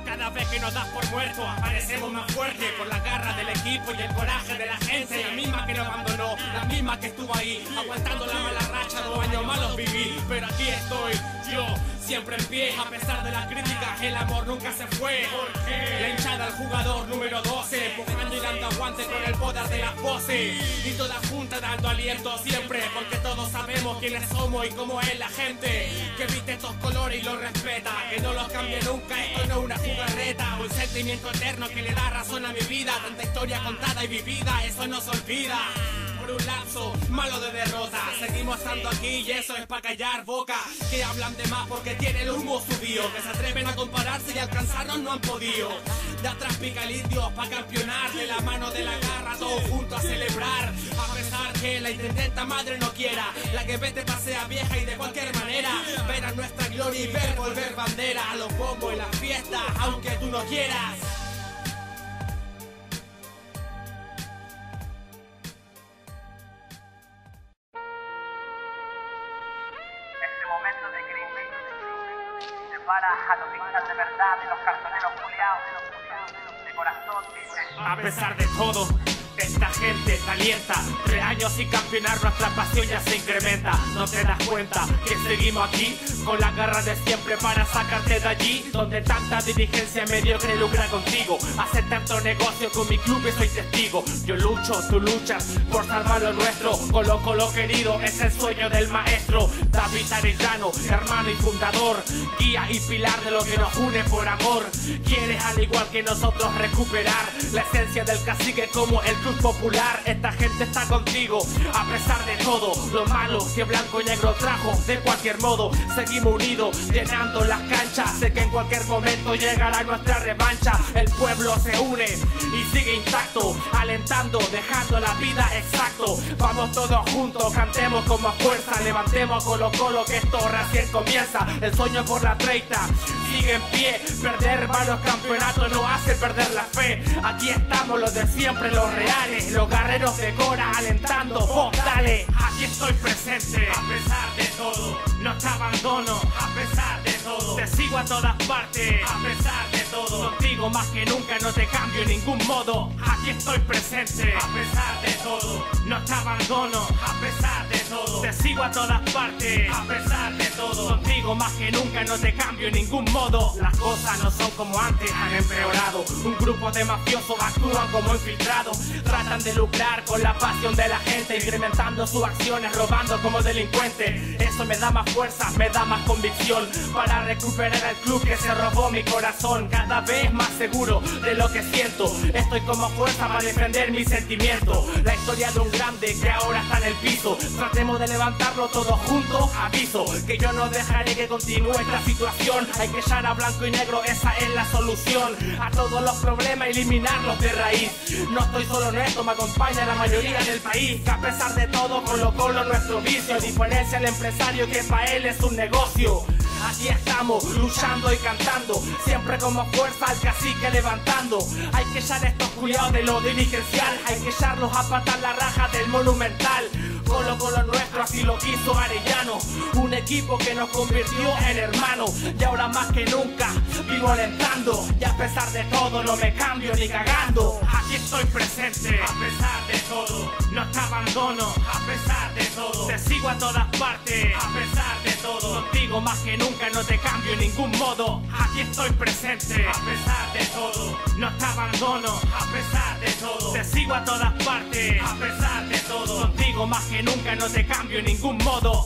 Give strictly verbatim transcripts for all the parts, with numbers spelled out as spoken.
Cada vez que nos das por muertos aparecemos más fuertes, por la garra del equipo y el coraje de la gente. La misma que nos abandonó, la misma que estuvo ahí, aguantando la mala racha, dos años malos viví. Pero aquí estoy, yo, siempre en pie, a pesar de las críticas, el amor nunca se fue. La hinchada al jugador número doce, empujando y dando aguante con el poder de las voces. Y toda junta dando aliento siempre, porque todos sabemos quiénes somos y cómo es la gente. Que viste estos colores y los respeta, que no los cambie nunca, esto no es una jugarreta. Un sentimiento eterno que le da razón a mi vida, tanta historia contada y vivida, eso no se olvida. Por un lapso malo de derrota, seguimos estando aquí y eso es pa' callar boca. Que hablan de más porque tiene el humo subido, que se atreven a compararse y alcanzarnos no han podido. De atrás pica el indio pa' campeonar, de la mano de la garra todos juntos a celebrar. A pesar que la intendenta madre no quiera, la que vete pasea vieja y de cualquier manera ver a nuestra gloria y ver volver bandera a los bombos y las fiestas, aunque tú no quieras. Para a los hinchas de verdad y los cartoneros culiados de corazón, dice. A pesar de todo, esta gente se alienta. Tres años sin campeonar, nuestra pasión ya se incrementa. No te das cuenta que seguimos aquí con la garra de siempre para sacarte de allí donde tanta dirigencia mediocre lucra contigo. Hace tanto negocio con mi club y soy testigo. Yo lucho, tú luchas por salvar lo nuestro. Colo Colo querido es el sueño del maestro David Arellano, hermano y fundador, guía y pilar de lo que nos une por amor. Quieres al igual que nosotros recuperar la esencia del cacique como el club popular. Esta gente está contigo a pesar de todo lo malo que blanco y negro trajo. De cualquier modo seguimos unidos llenando las canchas. Sé que en cualquier momento llegará nuestra revancha. El pueblo se une y sigue intacto, alentando, dejando la vida exacto. Vamos todos juntos, cantemos como fuerza, levantemos Colo Colo que esto recién comienza. El sueño por la treinta sigue en pie, perder varios campeonatos no hace perder la fe. Aquí estamos los de siempre, los reales, los guerreros de Cora alentando. Vos dale, aquí estoy presente a pesar de todo, no te abandono a pesar de todo, te sigo a todas partes a pesar de todo, contigo más que nunca no te cambio en ningún modo. Aquí estoy presente a pesar de todo, no te abandono a pesar de todo, te sigo a todas partes a pesar de todo, contigo más que nunca no te cambio en ningún modo. Las cosas no son como antes, han empeorado. Un grupo de mafiosos actúan como infiltrados, tratan de lucrar con la pasión de la gente, incrementando sus acciones, robando como delincuentes. Eso me da más fuerza, me da más convicción para recuperar el club que se robó mi corazón. Cada vez más seguro de lo que siento, estoy como fuerza para defender mis sentimientos. La historia de un grande que ahora está en el piso, tratemos de levantarlo todos juntos. Aviso que yo no dejaré que continúe esta situación. Hay que echar a blanco y negro, esa es la solución a todos los problemas, eliminarlos de raíz. No estoy solo en esto, me acompaña la mayoría del país, que a pesar de todo Colo Colo nuestro vicio, a diferencia del empresario que para él es un negocio. Aquí estamos luchando y cantando, siempre como fuerza al cacique levantando. Hay que echar a estos culiados de lo dirigencial, hay que echarlos a patar la raja del monumental. Colo Colo nuestro, así lo quiso Arellano, un equipo que nos convirtió en hermanos. Y ahora más que nunca vivo alentando, y a pesar de todo no me cambio ni cagando. Aquí estoy presente a pesar de todo, no te abandono a pesar de todo, te sigo a todas partes a pesar de todo, contigo más que nunca no te cambio en ningún modo. Aquí estoy presente a pesar de todo, no te abandono a pesar de todo, te sigo a todas partes a pesar de todo, contigo más que nunca no te cambio en ningún modo.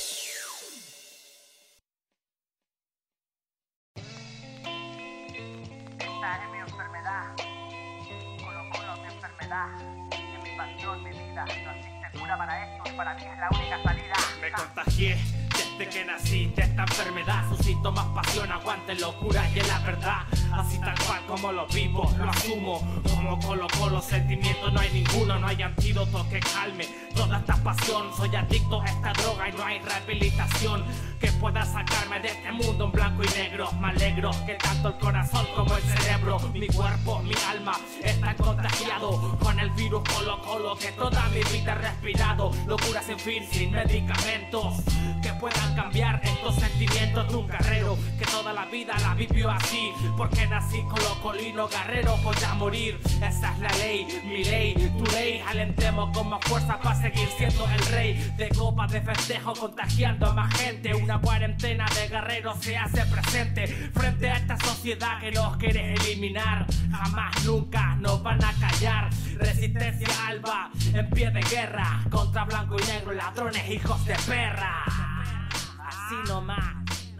Esta es mi enfermedad, Colo Colo mi enfermedad, es mi pasión, mi vida, no existe cura para esto y para mí es la única salida. Me contagié desde que nací de esta enfermedad, suscito más pasión, aguante locura y es la verdad. Así tal cual como lo vivo, lo asumo. Como Colo Colo sentimientos no hay ninguno, no hay antídoto que calme toda esta pasión. Soy adicto a esta droga y no hay rehabilitación que pueda sacarme de este mundo en blanco y negro. Me alegro que tanto el corazón como el cerebro, mi cuerpo, mi alma están contagiados con el virus Colo Colo que toda mi vida he respirado. Locura sin fin, sin medicamentos que puedan cambiar estos sentimientos de un guerrero que toda la la vida la vivió así, porque nací colocolino, guerrero, voy a morir. Esa es la ley, mi ley, tu ley. Alentemos con más fuerza para seguir siendo el rey. De copas de festejo contagiando a más gente. Una cuarentena de guerreros se hace presente frente a esta sociedad que nos quiere eliminar. Jamás, nunca nos van a callar. Resistencia alba en pie de guerra contra blanco y negro, ladrones, hijos de perra. Así nomás.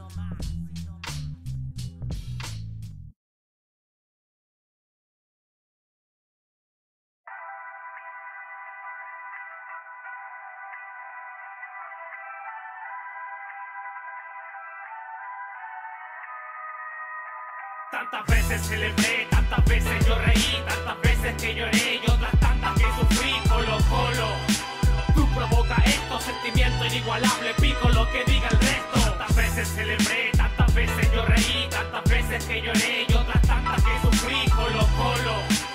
Tantas veces celebré, tantas veces yo reí, tantas veces que lloré y otras tantas que sufrí. Colo Colo, tú provoca esto, sentimiento inigualable, pico lo que diga el resto. Tantas veces celebré, tantas veces yo reí, tantas veces que lloré y otras tantas que sufrí. Colo Colo,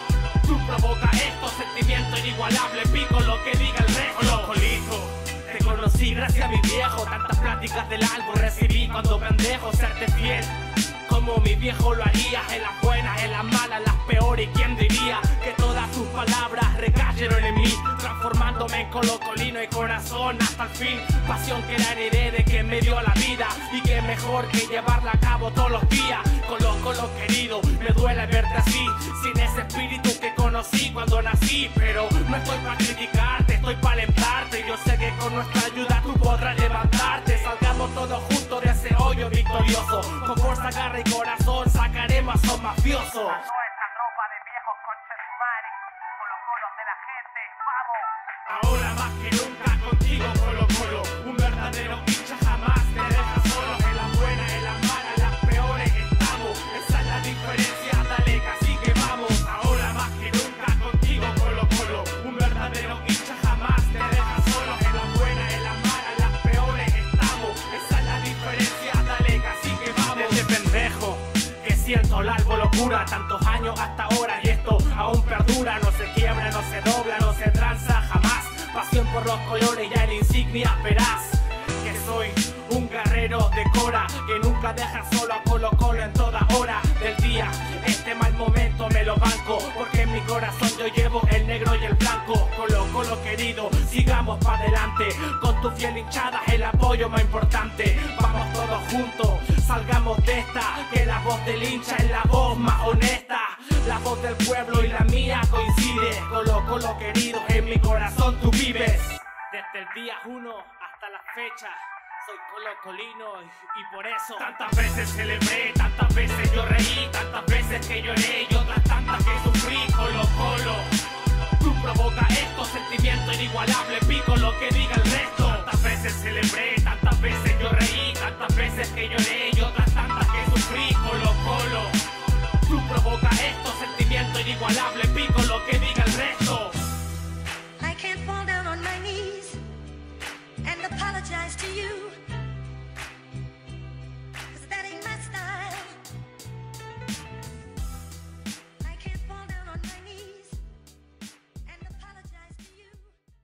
tú provoca esto, sentimiento inigualable, pico lo que diga el resto. Colo Colito, te conocí gracias a mi viejo, tantas pláticas del árbol recibí cuando pendejo, serte fiel como mi viejo lo haría, en las buenas, en las malas, las peores. Y quién diría que todas sus palabras recayeron en mí, transformándome en colocolino y corazón hasta el fin. Pasión que la heredé de quien me dio la vida, y que mejor que llevarla a cabo todos los días. Colo Colo querido, me duele verte así, sin ese espíritu que conocí cuando nací. Pero no estoy para criticarte, estoy para alentarte. Yo sé que con nuestra ayuda tú podrás levantarte. Salgamos todos juntos de ese hoyo victorioso, con fuerza, garra y corazón sacaremos a esos mafiosos. A toda esta tropa de viejos conchetumares, colocolos de la gente, vamos. Ahora más que nunca contigo, Colo Colo, un verdadero hincha jamás te deja solo. En las buenas, en las malas, las peores estamos. Esa es la diferencia, dale que así que vamos. Ahora más que nunca contigo, Colo Colo, un verdadero hincha jamás te deja solo. En las buenas, en las malas, las peores estamos. Esa es la diferencia, dale que así que vamos. Desde pendejo que siento la locura, tantos años hasta ahora y esto aún perdura. No se quiebra, no se dobla, no se tranza jamás. Pasión por los colores, ya en insignia verás que soy un guerrero de cora, que nunca deja solo a Colo Colo en toda hora del día. Este mal momento me lo banco, porque en mi corazón yo llevo el negro y el blanco. Colo Colo querido, sigamos para adelante, con tu fiel hinchada el apoyo más importante. Vamos todos juntos, salgamos de esta, que la voz del hincha es la voz más honesta. La voz del pueblo y la mía coincide. Colo Colo querido, en mi corazón tú vives. Desde el día uno hasta la fecha soy colocolino y, y por eso tantas veces celebré, tantas veces yo reí, tantas veces que lloré y otras tantas que sufrí. Colo Colo, tú provoca esto, sentimiento inigualable, pico lo que diga el resto. Tantas veces celebré, tantas veces yo reí, tantas veces que lloré y otras tantas que sufrí. Colo Colo, tú provoca esto, sentimiento inigualable, pico lo que diga el resto. I can't fall down on my knees and apologize to you, 'cause that ain't my style. I can't fall down on my knees and apologize to you.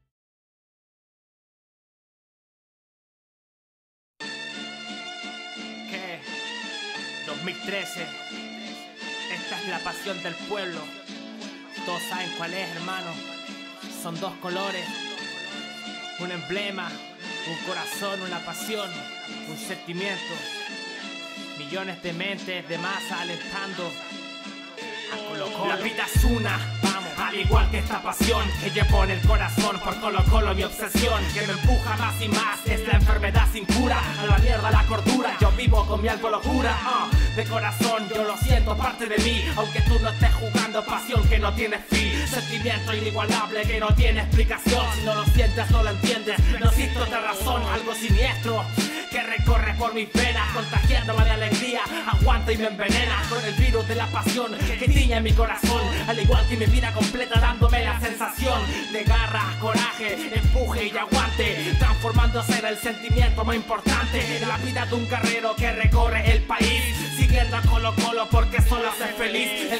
¿Qué? dos mil trece. Esta es la pasión del pueblo. Todos saben cuál es, hermano. Son dos colores, un emblema, un corazón, una pasión, un sentimiento. Millones de mentes de masa alentando a Colo Colo. La vida es una, vamos, al igual que esta pasión que llevo en el corazón por Colo Colo, mi obsesión que me empuja más y más. Es la enfermedad sin cura, a la mierda la cordura. Yo vivo con mi algo locura, uh, de corazón yo lo siento, parte de mí. Aunque tú no estés jugando, pasión que no tiene fin, sentimiento inigualable que no tiene explicación. Si no lo sientes, no lo entiendes, no existe otra razón. Algo siniestro que recorre por mis venas, contagiándome de alegría, aguanta y me envenena con el virus de la pasión que tiñe mi corazón, al igual que mi vida completa, dándome la sensación de garra, coraje, empuje y aguante, transformándose en el sentimiento más importante de la vida de un guerrero que recorre el país, siguiendo a Colo Colo porque solo hace feliz el que entiende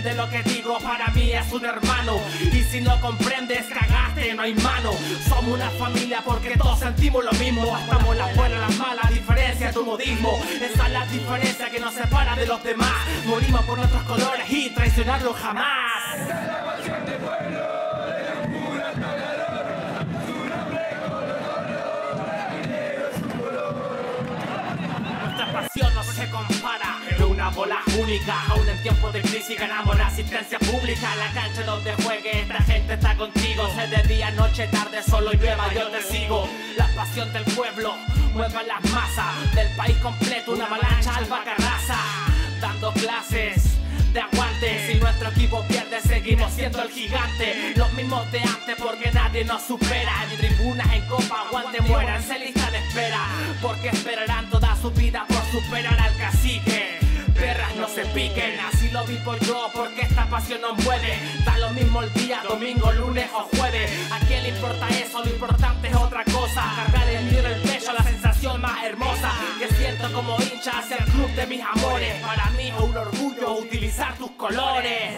entiende lo que digo, para mí es un hermano. Y si no comprendes, cagaste, no hay mano. Somos una familia porque todos sentimos lo mismo. Estamos las buenas, las malas, diferencia tu modismo. Esa es la diferencia que nos separa de los demás. Morimos por nuestros colores y traicionarlos jamás. Esta es la pasión del pueblo, de la pura taladora. Su nombre color, el negro es su color. Nuestra pasión no se compara, es una bola única. Aún en tiempos de crisis ganamos la asistencia pública. La cancha donde juegue, esta gente está contigo. Sé de día, noche, tarde, solo y llueva, yo te sigo. La pasión del pueblo mueve las masas del país completo, una avalancha alba carraza. Dando clases de aguante, si nuestro equipo pierde seguimos siendo el gigante. Los mismos de antes porque nadie nos supera. En tribunas, en copa, aguante, muéranse lista de espera. Porque esperarán toda su vida por superar al cacique. Perras no se piquen, así lo vivo yo porque esta pasión nos mueve. Da lo mismo el día, domingo, lunes o jueves. ¿A quién le importa eso? Lo importante es otra cosa. Cargar el lío en el pecho, la sensación más hermosa que siento como hincha hacia el club de mis amores. Para mí es un orgullo utilizar tus colores.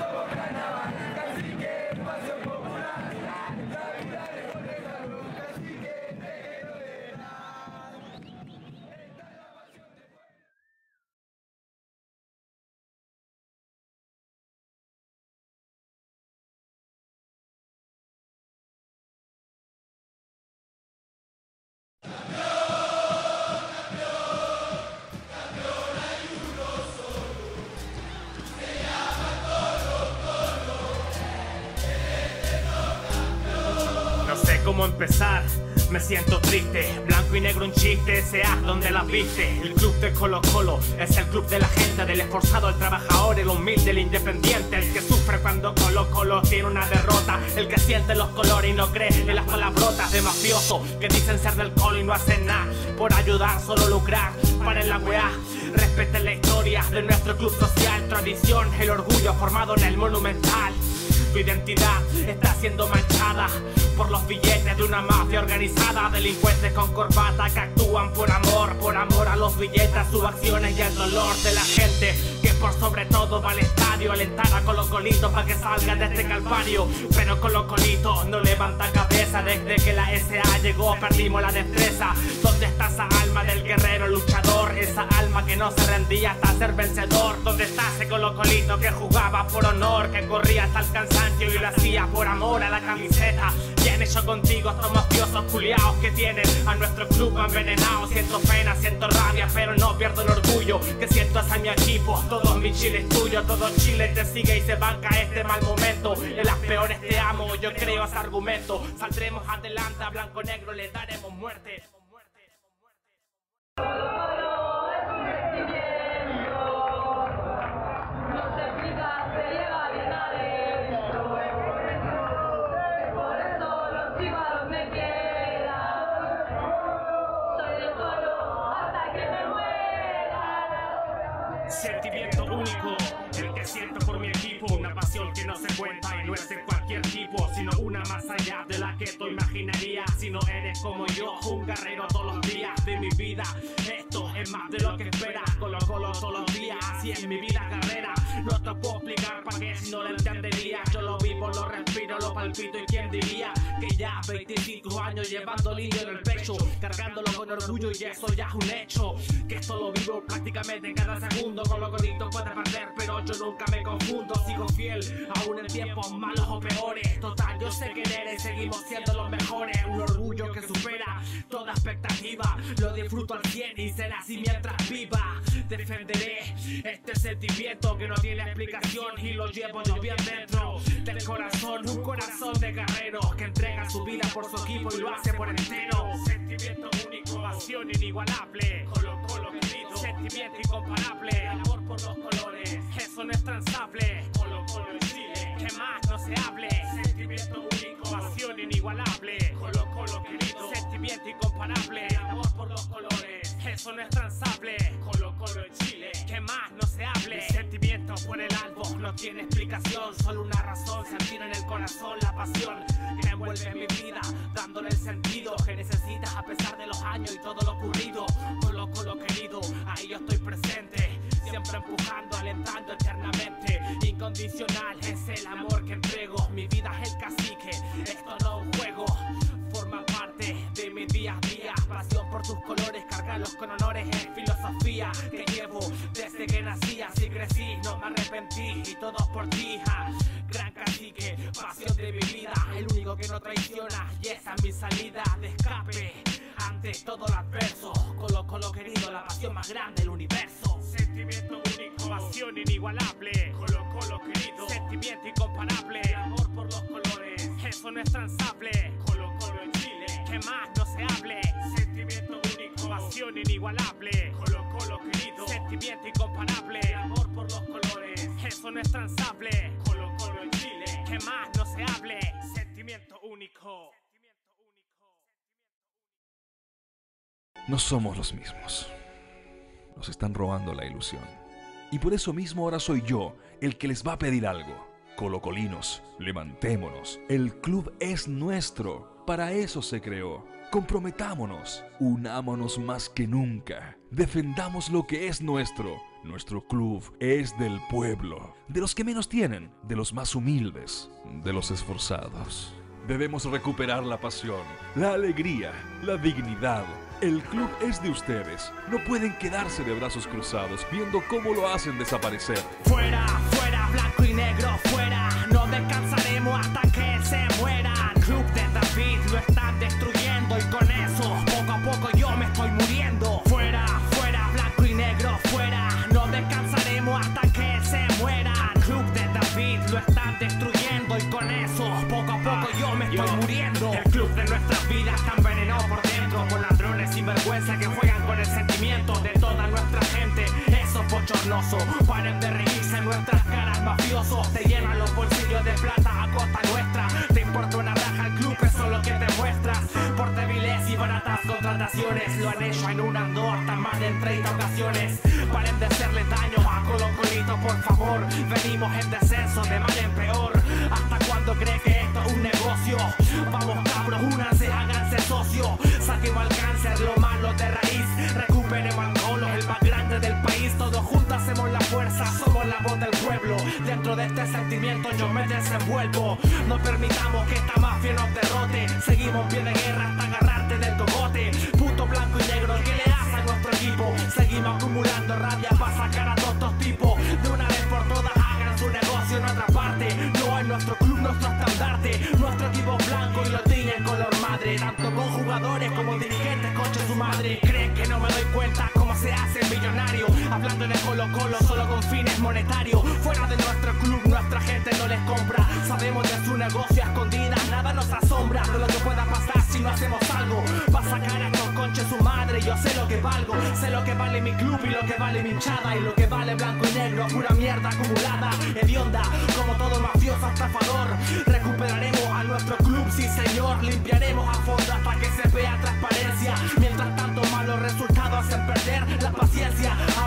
Cómo empezar, me siento triste. Blanco y negro un chiste, sea donde las viste. El club de Colo Colo es el club de la gente, del esforzado, el trabajador, el humilde, el independiente. El que sufre cuando Colo Colo tiene una derrota. El que siente los colores y no cree en las palabrotas de mafioso que dicen ser del Colo y no hacen nada por ayudar, solo lucrar. Paren la weá, respeten la historia de nuestro club social, tradición, el orgullo formado en el Monumental. Tu identidad está siendo manchada por los billetes de una mafia organizada. Delincuentes con corbata que actúan por amor, por amor a los billetes, sus acciones y el dolor de la gente que por sobre todo va al estadio, alentar a Colo Colito para que salgan de este calvario. Pero Colo Colito no levanta cabeza, desde que la S A llegó perdimos la destreza. ¿Dónde está esa alma del guerrero luchador? Esa alma que no se rendía hasta ser vencedor. ¿Dónde está ese Colo Colito que jugaba por honor, que corría hasta el cansancio y lo hacía por amor a la camiseta? ¿Qué han hecho contigo estos mafiosos culiados que tienen a nuestro club envenenado? Siento pena, siento rabia, pero no pierdo el orgullo que siento hacia mi equipo. Todo mi Chile es tuyo, todo Chile te sigue y se banca este mal momento. En las peores te amo, yo creo ese argumento. Saldremos adelante, a blanco negro le daremos muerte. Sentimiento único, el que siento por mi equipo. Una pasión que no se cuenta y no es de cualquier tipo, sino una más allá de la que tú imaginarías. Si no eres como yo, un guerrero todos los días de mi vida. Esto es más de lo que esperas. Colo Colo todos los días, así es mi vida carrera. No te puedo explicar para qué si no lo entendería. Yo lo vivo, lo respiro, lo palpito. Y quién diría que ya veinticinco años llevando el indio en el pecho, cargándolo con orgullo y eso ya es un hecho. Que esto lo vivo prácticamente cada segundo. Colo Colito puede perder, pero yo nunca me confundo. Sigo fiel, aún en tiempos malos o peores. Total, yo sé quién eres, seguimos siendo los mejores. Un orgullo que supera toda expectativa. Lo disfruto al cien y será así mientras viva. Defenderé este sentimiento que no tiene explicación y lo llevo yo bien dentro del corazón. Un corazón de guerrero que entrega su vida por su equipo y lo hace por entero. Sentimiento único, pasión inigualable. Colo Colo querido, sentimiento incomparable. Amor por los colores, eso no es transable. Colo Colo en Chile, que más no se hable. Sentimiento único, pasión inigualable. Colo Colo querido, sentimiento incomparable. Amor por los colores, eso no es transable. Colo Colo en Chile, que más no se hable. Mi sentimiento por el albo no tiene explicación, solo una razón, sentir en el corazón la pasión que envuelve mi vida, dándole el sentido que necesitas a pesar de los años y todo lo ocurrido. Colo Colo querido, ahí yo estoy presente. siempre empujando, alentando eternamente. Incondicional es el amor que entrego. Mi vida es el cacique, esto no es un juego. Forma parte de mi día a día. Pasión por tus colores, cargarlos con honores. Es filosofía que llevo desde que nací. Así crecí, no me arrepentí y todo por ti, ja. Gran cacique, pasión de mi vida. El único que no traiciona y esa es mi salida de escape ante todo lo adverso. Colo Colo querido, la pasión más grande del universo. Sentimiento único, pasión inigualable. Colo Colo querido, sentimiento incomparable. Amor por los colores, eso no es transable. Colo Colo en Chile, que más no se hable. Sentimiento único, pasión inigualable. Colo Colo querido, sentimiento incomparable. Amor por los colores, eso no es transable. Colo Colo en Chile, que más no se hable. Sentimiento único. No somos los mismos. Nos están robando la ilusión. Y por eso mismo ahora soy yo el que les va a pedir algo. Colocolinos, levantémonos. El club es nuestro. Para eso se creó. Comprometámonos. Unámonos más que nunca. Defendamos lo que es nuestro. Nuestro club es del pueblo. De los que menos tienen. De los más humildes. De los esforzados. Debemos recuperar la pasión, la alegría, la dignidad. El club es de ustedes. No pueden quedarse de brazos cruzados viendo cómo lo hacen desaparecer. Fuera, fuera, blanco y negro, fuera. No descansaremos hasta que se mueran. Club de David lo están destruyendo y con eso poco a poco yo me estoy muriendo. Fuera, fuera, blanco y negro, fuera. No descansaremos hasta que se mueran. Club de David lo están destruyendo y con eso poco a poco yo me estoy muriendo. El club de nuestras vidas está envenenado por dentro por ladrones sin vergüenza que juegan con el sentimiento de toda nuestra gente. Eso es bochornoso. Paren de reírse en nuestras caras, mafiosos. Te llenan los bolsillos de plata a costa nuestra. Te importa una raja el club, eso es lo que te muestras. Por débiles y baratas contrataciones lo han hecho en una, dos, hasta más de treinta ocasiones. Paren de hacerle daño a Colo Colito, por favor. Venimos en descenso de mal en peor. ¿Hasta cuándo cree que esto es un negocio? Vamos cabros, únanse, háganse socio. Saquemos al cáncer, lo malo de raíz. Recuperemos al Colo, el más grande del país. Todos juntos hacemos la fuerza, somos la voz del pueblo. Dentro de este sentimiento yo me desenvuelvo. No permitamos que esta mafia nos derrote. Seguimos en pie de guerra hasta agarrarte del cogote. Puto blanco y negro, ¿qué le hace a nuestro equipo? Seguimos acumulando rabia para sacar a todos estos tipos. De una vez por todas hagan su negocio en otra parte. No en nuestro club, nuestro estandarte. Nuestro equipo blanco y lo tienen color madre. Tanto con jugadores como dirigentes, coche su madre. Creen que no me doy cuenta cómo se hace millonario. Hablando de Colo Colo solo con fines monetarios. Fuera de nuestro club nuestra gente no les compra. Sabemos de su negocio a escondidas, nada nos asombra de lo que pueda pasar si no hacemos algo. Va a sacar a estos conches su madre. Yo sé lo que valgo, sé lo que vale mi club y lo que vale mi hinchada. Y lo que vale blanco y negro, pura mierda acumulada. Hedionda, como todo mafioso estafador. Recuperaremos a nuestro club, sí señor. Limpiaremos a fondo hasta que se vea transparencia. Mientras tanto malos resultados hacen perder la paciencia.